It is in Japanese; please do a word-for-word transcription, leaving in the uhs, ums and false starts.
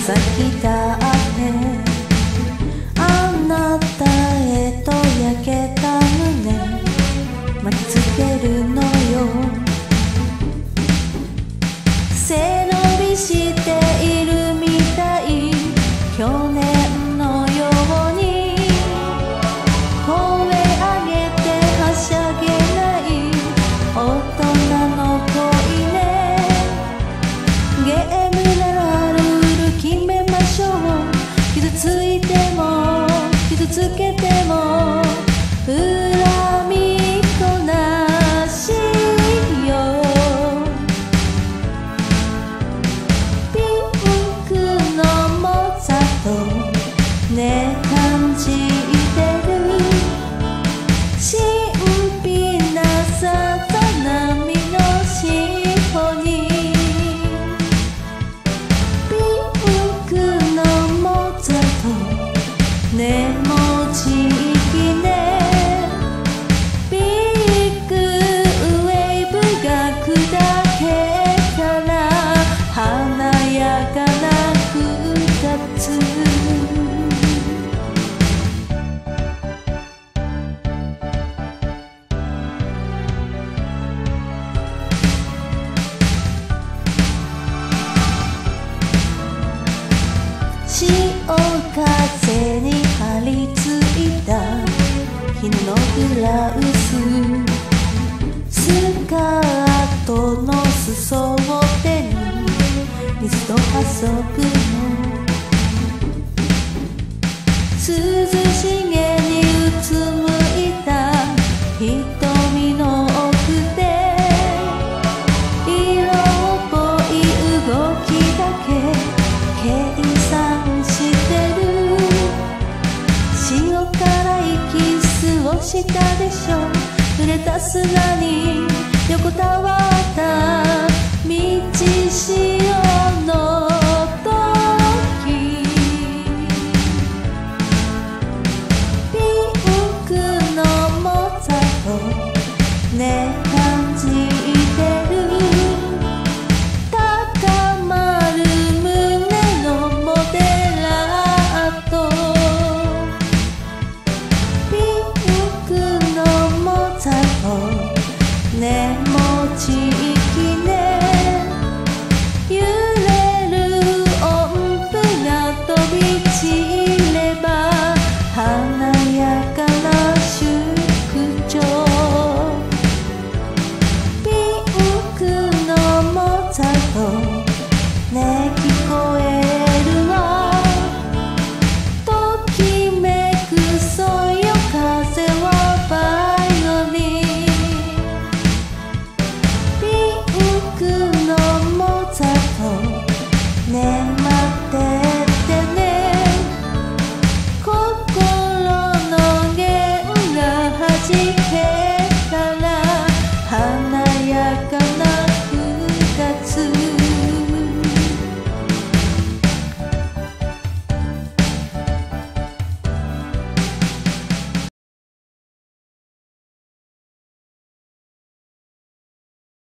先だってあなたへと焼けた胸巻きつけるのよ。背伸びしているみたい去年のように声上げてはしゃげない大人の恋ね。ゲームならルール決めましょう。傷ついても傷つけても恨みっこなしよ。ピンクのモーツァルトね感じてる。神秘なさざ波のシンフォニー。ピンクのモーツァルトねもう地域ね。ビッグウェーブが砕けたら華やかな二つ。潮風に張り付いた日のブラウス。スカートの裾を手に水と遊ぶの。涼しげにうつむいた瞳の奥で色っぽい動きだけ計算してる。塩辛いキスをしたでしょ。濡れた砂に横たわった道潮の時。ピンクのモーツァルトね感じてる。高まる胸のモデラート。ピンクのモーツァルトねもうち